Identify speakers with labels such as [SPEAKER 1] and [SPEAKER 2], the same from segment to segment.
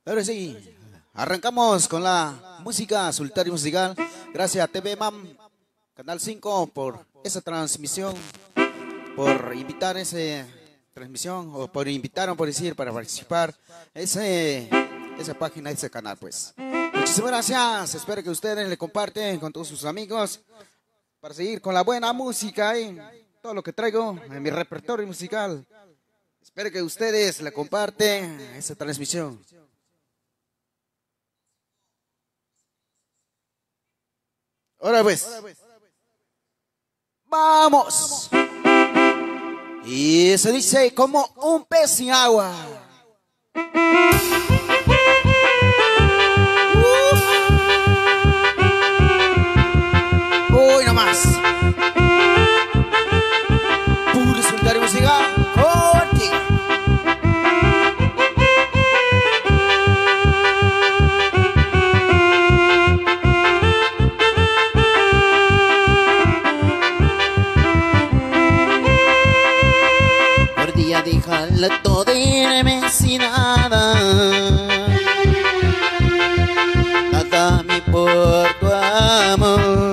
[SPEAKER 1] Ahora sí, arrancamos con la música Solitario Musical. Gracias a TV MAM, Canal 5, por esa transmisión, por invitar esa transmisión, o por invitaron, por decir, para participar esa página, ese canal, pues. Muchísimas gracias, espero que ustedes le comparten con todos sus amigos para seguir con la buena música y todo lo que traigo en mi repertorio musical. Espero que ustedes le comparten esa transmisión. Ahora pues, vamos. Y se dice como un pez sin agua. Uy, nomás. Puro Solitario Musical contigo. Por día déjala todo irme sin nada. Nada me por tu amor.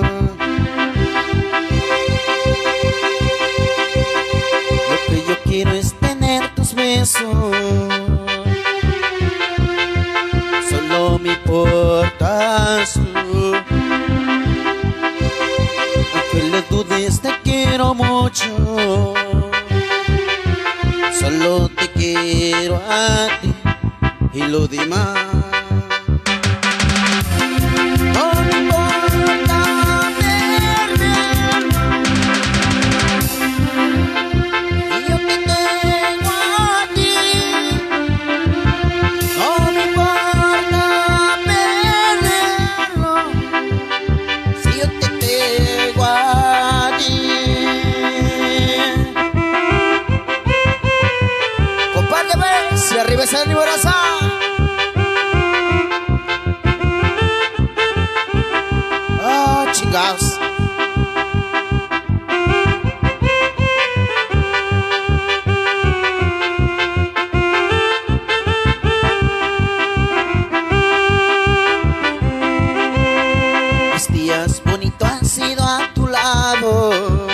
[SPEAKER 1] Lo que yo quiero es tener tus besos. Solo me importas tú. Aunque le dudes, te quiero mucho. Solo te quiero a ti y lo demás. No me importa perder, y yo te tengo a ti. No me importa perderlo, si yo te tengo a ti. Si arriba es el liberaza. Ah, chingados. Mis días bonitos han sido a tu lado,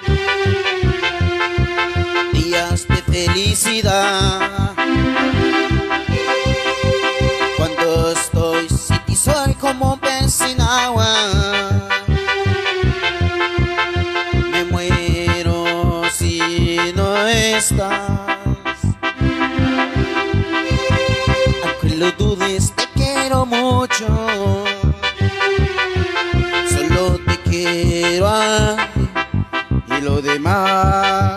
[SPEAKER 1] días de felicidad. Cuando estoy sin ti soy como un pez sin agua. Me muero si no estás. Aunque lo dudes, te quiero mucho. Solo te quiero a ti y lo demás.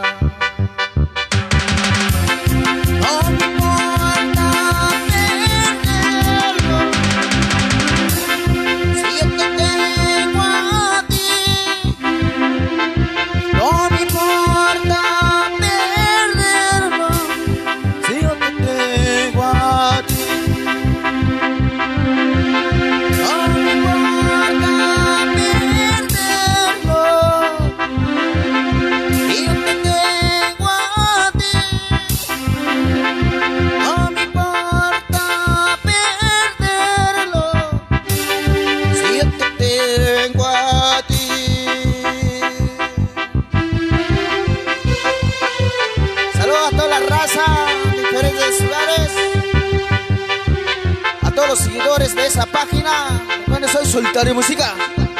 [SPEAKER 1] Los seguidores de esa página, bueno, soy Solitario Música.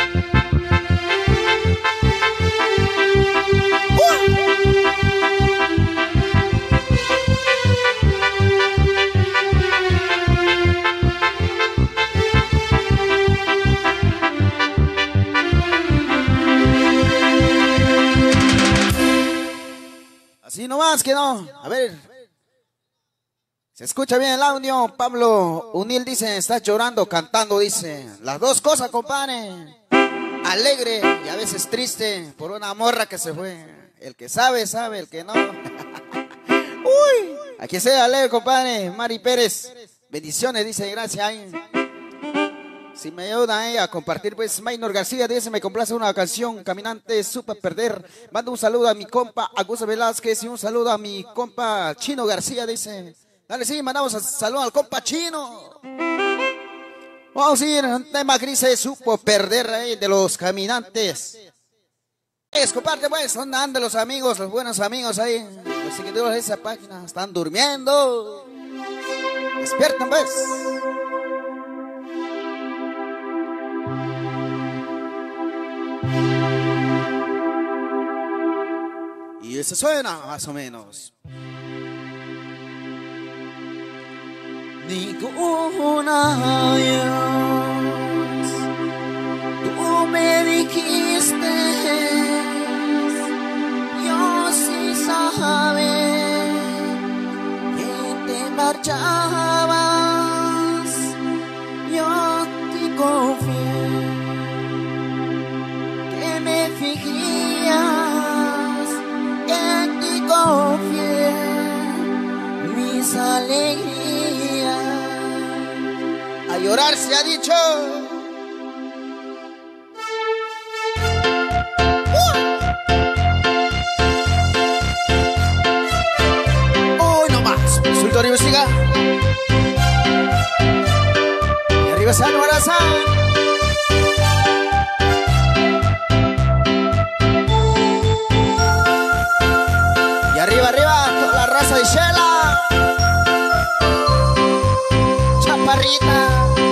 [SPEAKER 1] Así nomás quedó. A ver. Se escucha bien el audio. Pablo Unil dice, está llorando, cantando, dice. Las dos cosas, compadre. Alegre y a veces triste por una morra que se fue. El que sabe, sabe, el que no. Uy, aquí sea alegre, compadre. Mari Pérez, bendiciones, dice, gracias. Si me ayuda a compartir, pues Maynor García dice, me complace una canción, Caminante supe perder. Mando un saludo a mi compa Augusto Velázquez y un saludo a mi compa Chino García, dice. Dale, sí, mandamos saludo al compa Chino. Vamos a ir, un tema que se supo perder ahí de los caminantes. Comparte pues, ¿dónde andan los amigos, los buenos amigos ahí? Los seguidores de esa página están durmiendo. Despiertan pues. Y eso suena más o menos. Ninguna Dios, tú me dijiste, yo sí sabe que te marchabas, yo te confié, que me fingías, que te confié mis alegrías. A llorar se ha dicho. Hoy no más. Consultorio siga. Y arriba San Morazán. Y arriba, toda la raza de Shela. Chaparrita.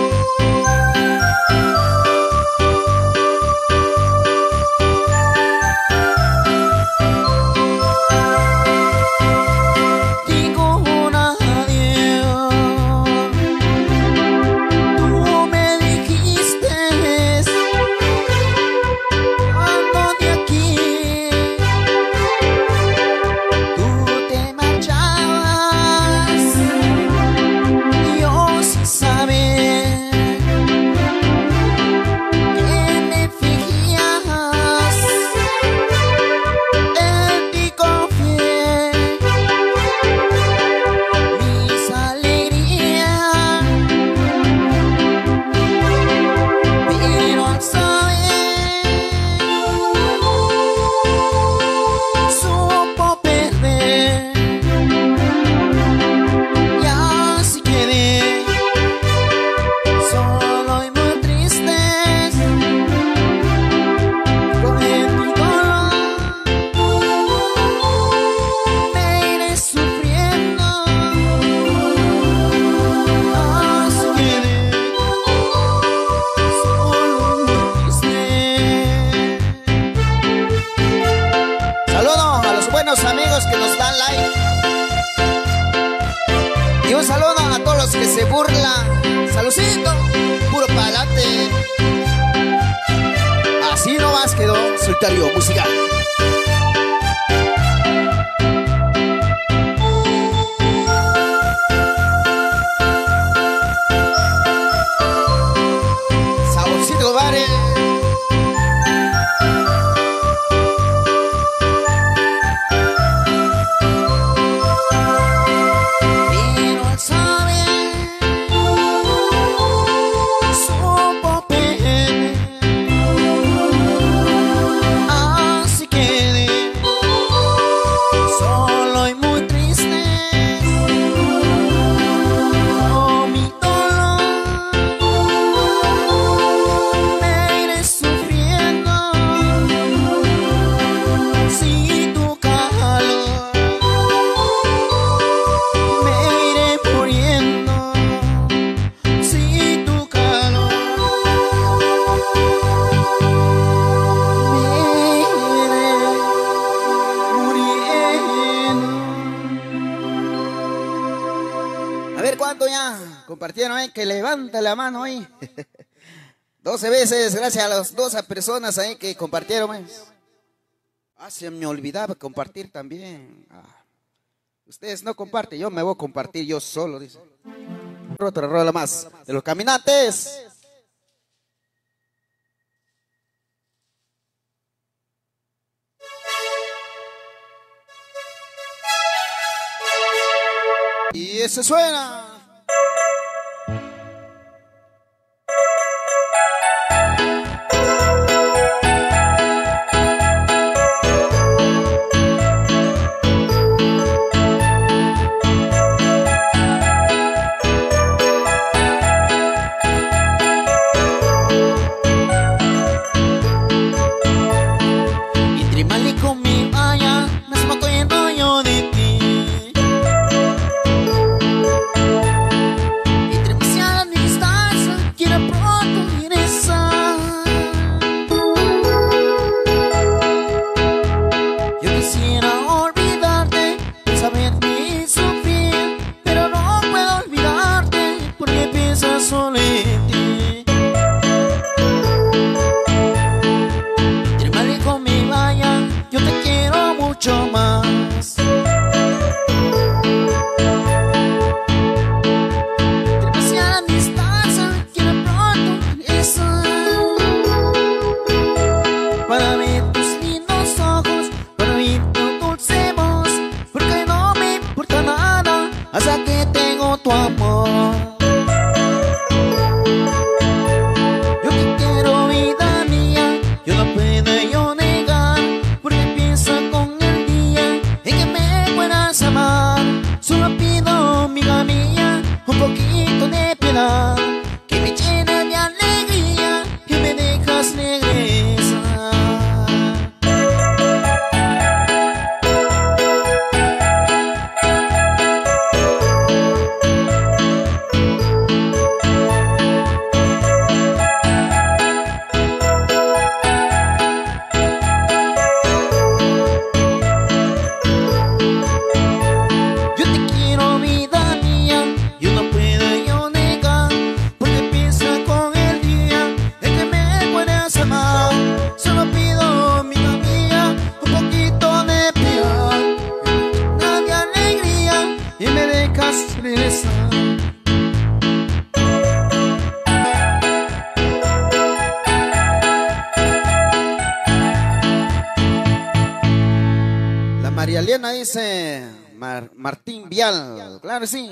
[SPEAKER 1] Amigos que nos dan like y un saludo a todos los que se burlan. Saludcito, puro pa'lante. Así nomás quedó Solitario Musical. Saborcito, vale. ¿Cuánto ya compartieron? Que levante la mano ahí. 12 veces, gracias a las 12 personas ahí que compartieron. Se me olvidaba compartir también. Ustedes no comparten, yo me voy a compartir yo solo, dice. Otra rola más de los caminantes. Y eso suena. Yo te quiero, vida mía, yo no puedo yo negar, porque pienso con el día en que me puedas amar. Solo pido, amiga mía, un poquito de piedad, que me llene de alegría, que me dejas regresar. Yo te quiero, vida mía, yo no puedo yo negar, porque pienso con el día en que me puedes amar. Solo pido, amiga mía, un poquito de piedad, de alegría, y me dejas regresar. La María Elena dice Martín Vial, claro sí.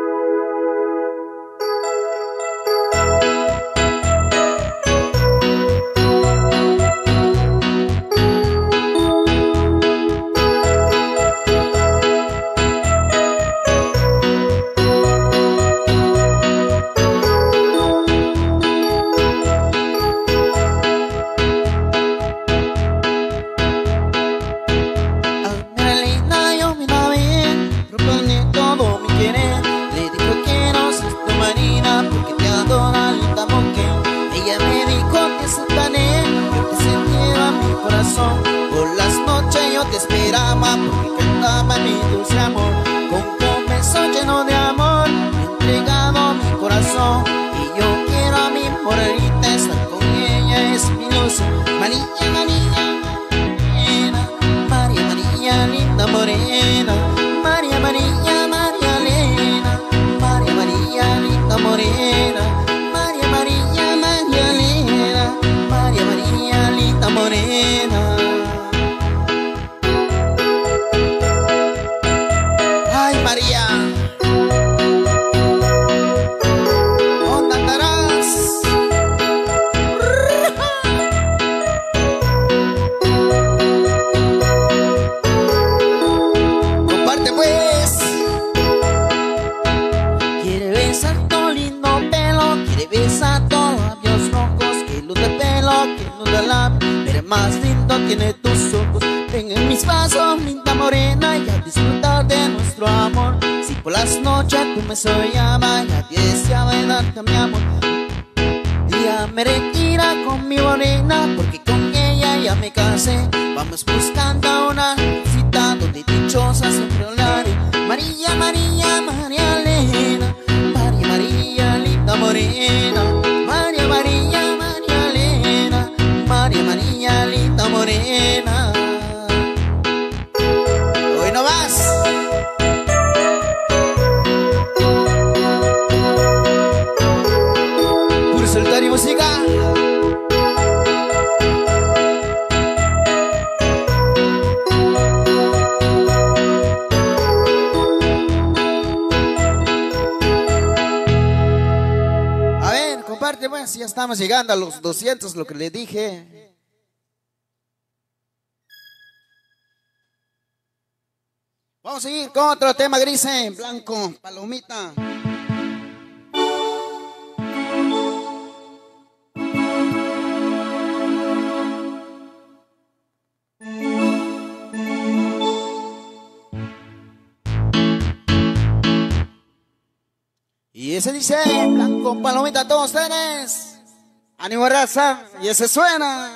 [SPEAKER 1] Por las noches yo te esperaba, porque cantaba mi dulce amor. Con un beso lleno de amor, entregado mi corazón. Y yo quiero a mi morrita, estar con ella es mi ilusión. María, María, morena, María, María, linda morena. María, María, María Elena, María, María, linda morena. María, María, María Elena, María, María, linda morena. María, ¿dónde andarás? Comparte pues. Quiere besar tu lindo pelo, quiere besar tus labios rojos, que luz de pelo, que luz de labio, pero más lindo tiene tus ojos. Ven en mis brazos, linda morena, y a disfrutar de nuestro amor. Si por las noches tú me llamas, ya te deseaba darte mi amor. Ya me retira con mi morena, porque con ella ya me casé. Vamos buscando una cita donde dichosa siempre hablaré. María, María, María Elena, María, María, linda morena. María, María, María Elena, María, María, linda morena. Hoy no vas. Puro solitario y música. A ver, comparte pues, ya estamos llegando a los 200, lo que le dije. Vamos a seguir con otro tema gris en blanco, palomita. Y ese dice, blanco, palomita, todos ustedes. Ánimo raza, y ese suena.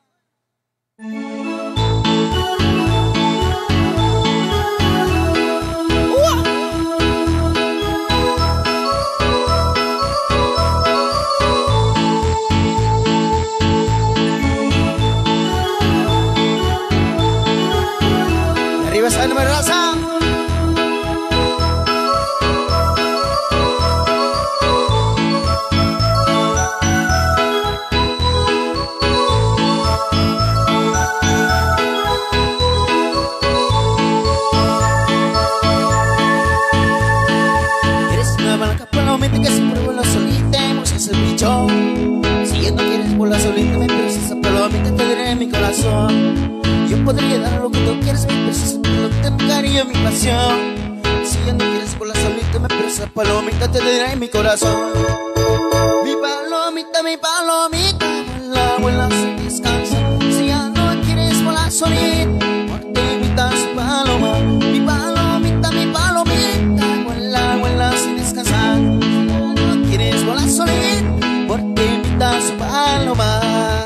[SPEAKER 1] Arriba esa ánimo raza. palomita que siempre vuela solita, buscas el bicho. Si ya no quieres volar solita, me pierdes esa palomita, te daré mi corazón. Yo podría dar lo que tú quieres, mi preciosa palomita, mi cariño, mi pasión. Si ya no quieres volar solita, me pierdes esa palomita, te daré mi corazón. Mi palomita, vuela, vuela sin descansar. Si ya no quieres volar solita, te invita su paloma. Mi palomita, vuela, vuela sin descansar. Si ya no quieres volar solita, te invita su paloma.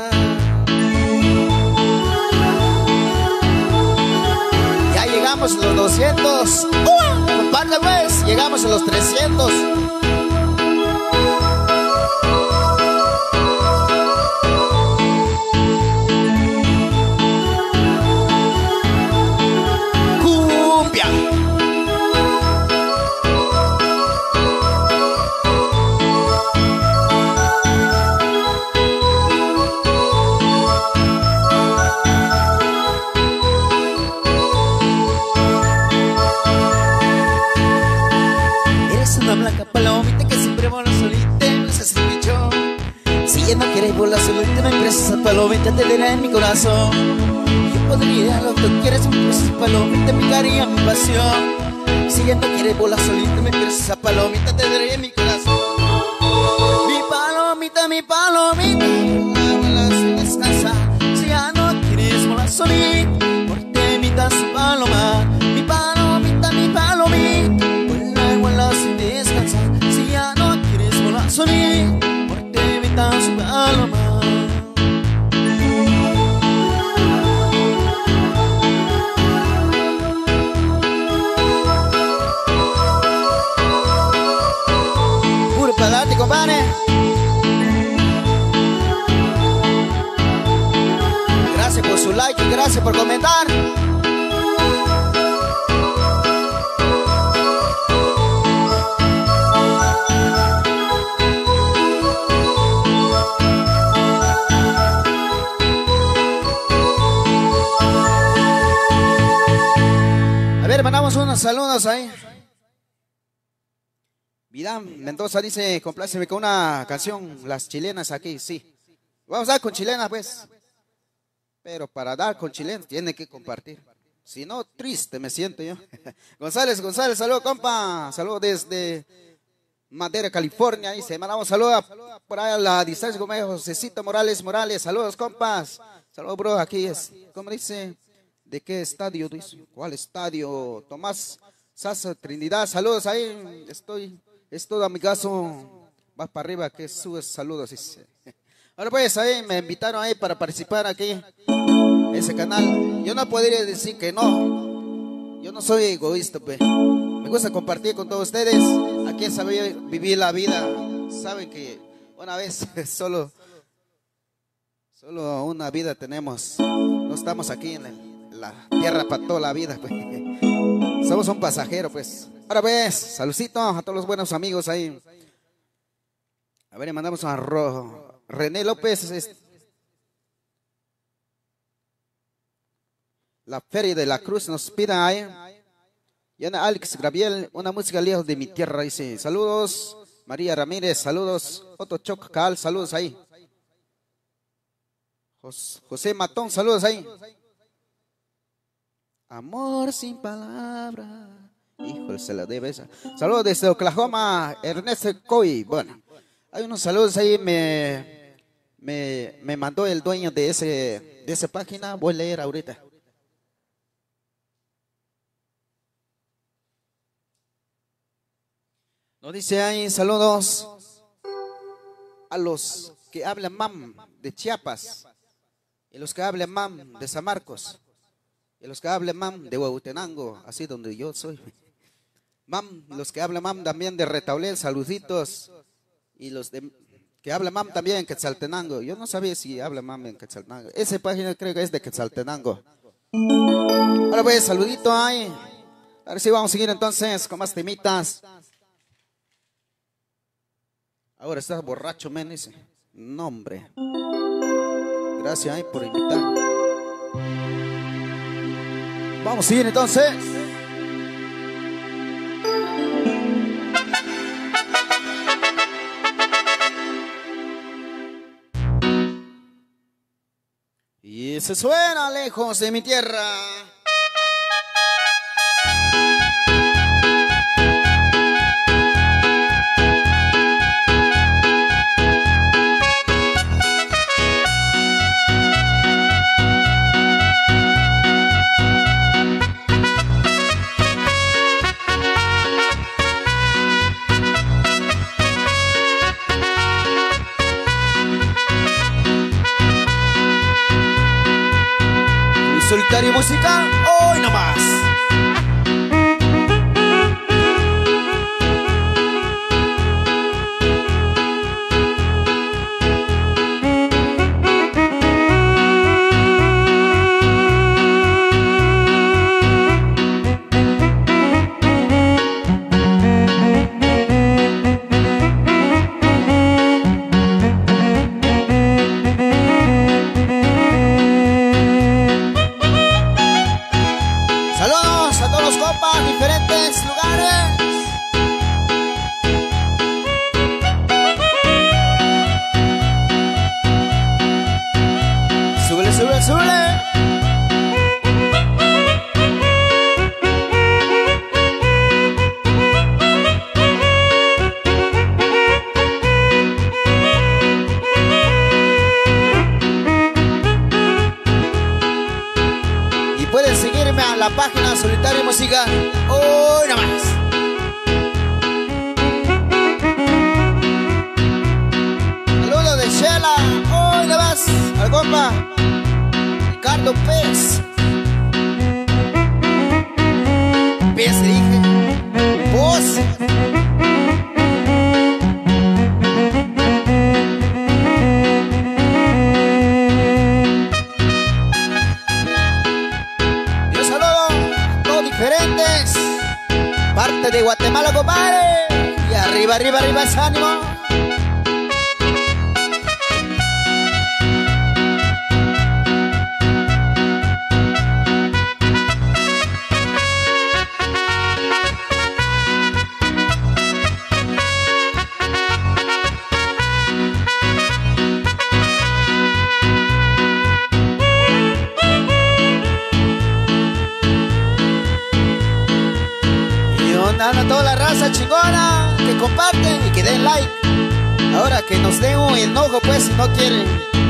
[SPEAKER 1] Ya llegamos a los 200. Comparte pues, llegamos a los 300. Palomita que siempre vola solita, no seas el bicho. Si ya no quieres volar solita, me presas esa palomita, te daré en mi corazón. Yo podría lo que tú quieres, me presas esa palomita, mi cariño, mi pasión. Si ya no quieres volar solita, me presas esa palomita, te daré en mi corazón. Mi palomita, vuela, vuela sin descansar. Si ya no quieres volar solita, te invita su paloma. Mi palomita, vuela, vuela sin descansar. Si ya no quieres volar solita, te invita su paloma. Puro para darte, compadre. Gracias por su like y gracias por comentar. Mandamos unos saludos ahí. Vidam Mendoza dice, compláceme con una canción, las chilenas aquí, sí. Vamos a dar con chilenas pues. Pero para dar con chilenas tiene que compartir. Si no, triste me siento yo. González, saludos compa. Saludos desde Madera, California. Dice, mandamos saludos por ahí a la distancia con Josecito Morales. Saludos compas. Saludos bro, aquí es, ¿cómo dice? ¿De qué estadio? ¿Cuál estadio? Tomás Sasa Trinidad, saludos ahí. Es todo amigazo. Vas para arriba, que subes saludos. Dice. Ahora pues ahí me invitaron ahí para participar aquí en ese canal. Yo no podría decir que no. Yo no soy egoísta, pues. Me gusta compartir con todos ustedes. Aquí saber vivir la vida. Saben que una vez solo una vida tenemos. No estamos aquí en la tierra para toda la vida, pues. Somos un pasajero, pues. Ahora pues, saludcito a todos los buenos amigos ahí. A ver, le mandamos a René López. La Feria de la Cruz nos pida ahí. Y Ana Alex Graviel, una música lejos de mi tierra, dice. Saludos. María Ramírez, saludos. Otto Chocal, saludos ahí. José Matón, saludos ahí. Amor sin palabras. Híjole, se la debe esa. Saludos desde Oklahoma, Ernesto Coy. Bueno, hay unos saludos ahí. Me mandó el dueño de esa página. Voy a leer ahorita. Nos dice ahí saludos a los que hablan mam de Chiapas. Y los que hablan mam de San Marcos. Y los que hablan mam de Huehuetenango, así donde yo soy. Mam, los que hablan mam también de Retaulel, saluditos. Y los que hablan mam también en Quetzaltenango. Yo no sabía si habla mam en Quetzaltenango. Esa página creo que es de Quetzaltenango. Ahora pues, saludito ahí. Ahora sí vamos a seguir entonces con más temitas. Ahora estás borracho, men, dice. No, hombre. Gracias ahí por invitar. Vamos a seguir entonces. se suena lejos de mi tierra. Solitario musical, hoy nomás. Diferentes lugares. Súbele, súbele, súbele. Y pueden seguirme a la página Solitario Musical. Hoy nomás. Saludos de Shela. Hoy nomás. Al compa Ricardo Pez. Pez dije. Voz. Diferentes, parte de Guatemala, compadre. Y arriba, arriba, arriba ese ánimo. A toda la raza chingona que comparten y que den like. Ahora que nos den un enojo, pues, si no quieren.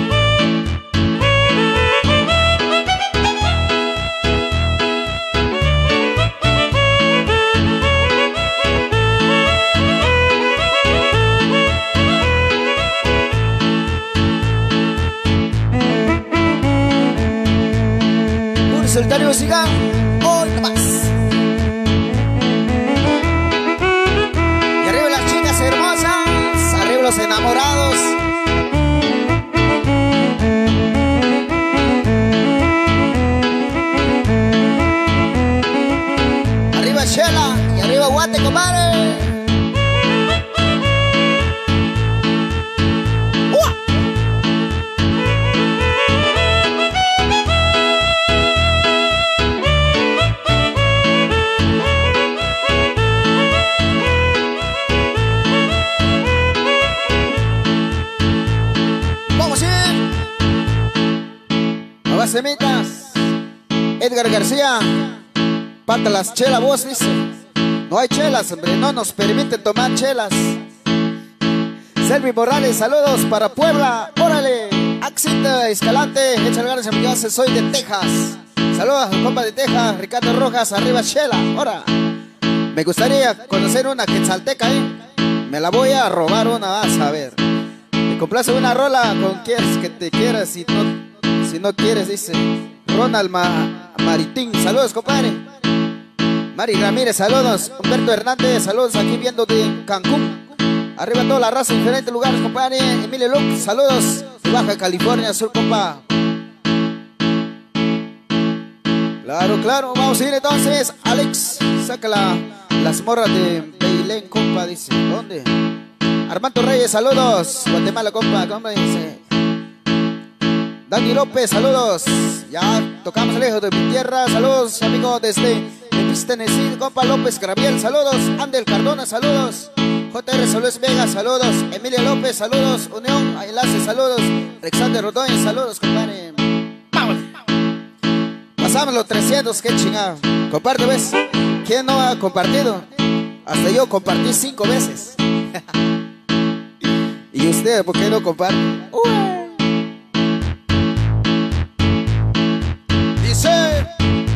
[SPEAKER 1] Un solitario musical, hoy nomás. Hermosas, arriba los enamorados. Arriba Shela y arriba Guate, compadre. Semitas, Edgar García, pata las chelas, vos dice. No hay chelas, hombre, no nos permiten tomar chelas. Selvi Morales, saludos para Puebla, órale. Axita Escalante, échale ganas, amigas, soy de Texas. Saludos, compa de Texas, Ricardo Rojas, arriba chela, ahora. Me gustaría conocer una quetzalteca, me la voy a robar una, vas a ver. Me complace una rola con quieres que te quieras si no quieres, dice Ronald Maritín, saludos, compadre. Mari Ramírez, saludos. Humberto Hernández, saludos aquí viendo de Cancún. Arriba toda la raza, en diferentes lugares, compadre. Emilio Luke, saludos de Baja California Sur, compa. Claro, claro, vamos a ir entonces. Alex, saca las morras de Beilén, compa, dice. ¿Dónde? Armando Reyes, saludos. Guatemala, compa, dice. Dani López, saludos. Ya tocamos lejos de mi tierra. Saludos, amigos, desde Memphis, Tennessee. Compa López Graviel, saludos. Andel Cardona, saludos. JR Solés Vega, saludos. Emilia López, saludos. Unión Enlace, saludos. Alexander Rodóñez, saludos, compadre. ¡Vámonos! pasamos los 300, qué chingado. Comparte, ¿ves? ¿Quién no ha compartido? Hasta yo compartí 5 veces. ¿Y usted por qué no comparte? Dice...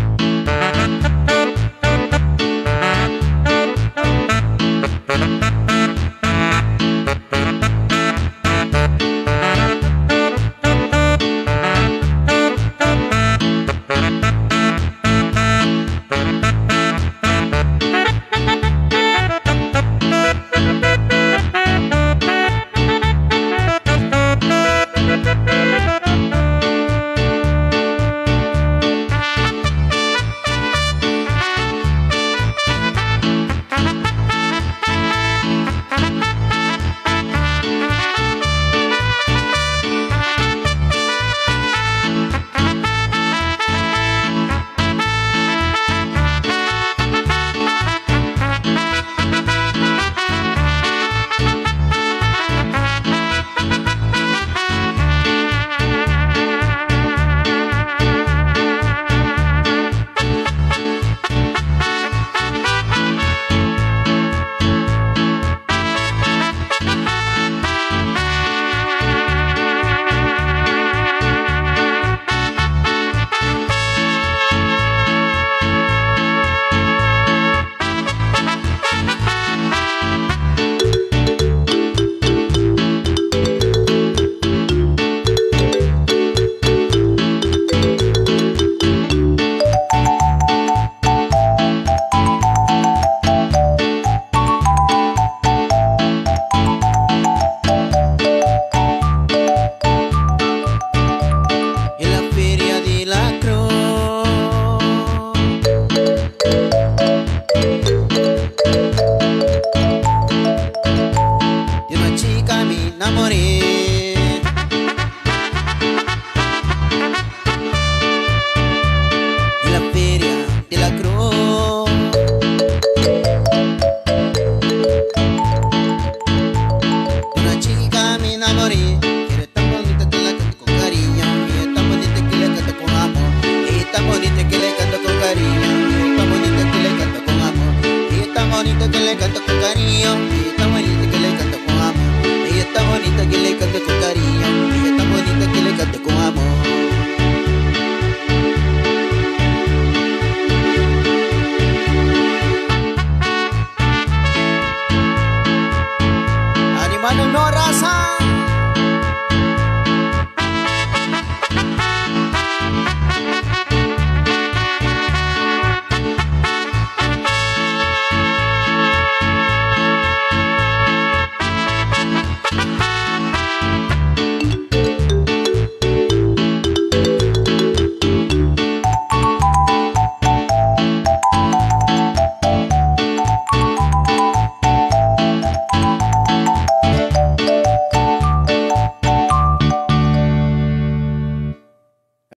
[SPEAKER 1] bonita que le canto con cariño, ella es tan bonita que le canto con amor. Ella es tan bonita que le canto con cariño, ella es tan bonita que le canto con amor. Animales no raza.